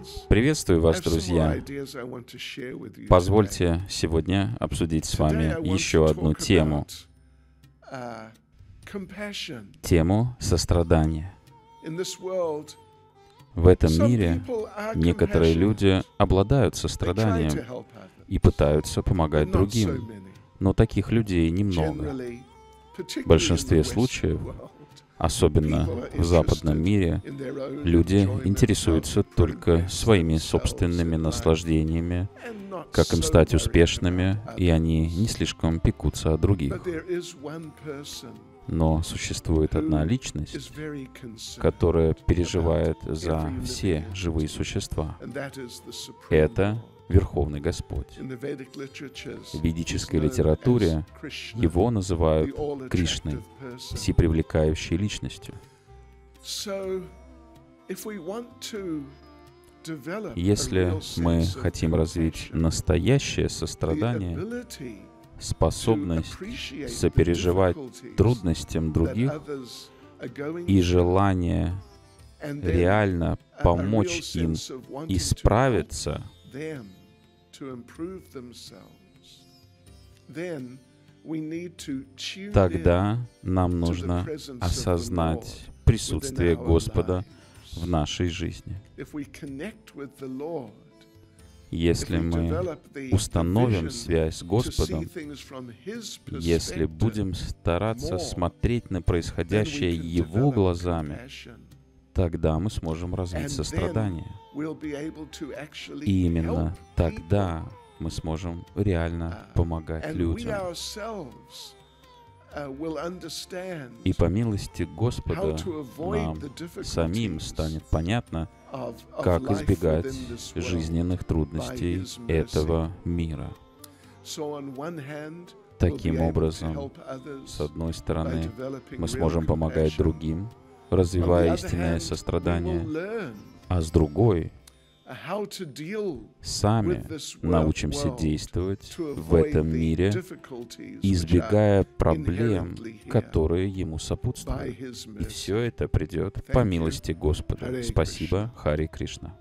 Приветствую вас, друзья! Позвольте сегодня обсудить с вами еще одну тему. Тему сострадания. В этом мире некоторые люди обладают состраданием и пытаются помогать другим, но таких людей немного. В большинстве случаев, особенно в западном мире, люди интересуются только своими собственными наслаждениями, как им стать успешными, и они не слишком пекутся о других. Но существует одна личность, которая переживает за все живые существа. Это Верховный Господь. В ведической литературе его называют Кришной, всепривлекающей личностью. Если мы хотим развить настоящее сострадание, способность сопереживать трудностям других и желание реально помочь им исправиться, тогда нам нужно осознать присутствие Господа в нашей жизни. Если мы установим связь с Господом, если будем стараться смотреть на происходящее Его глазами, тогда мы сможем развить сострадание. И именно тогда мы сможем реально помогать людям. И по милости Господа нам самим станет понятно, как избегать жизненных трудностей этого мира. Таким образом, с одной стороны, мы сможем помогать другим, развивая истинное сострадание, а с другой, сами научимся действовать в этом мире, избегая проблем, которые ему сопутствуют. И все это придет по милости Господа. Спасибо, Харе Кришна.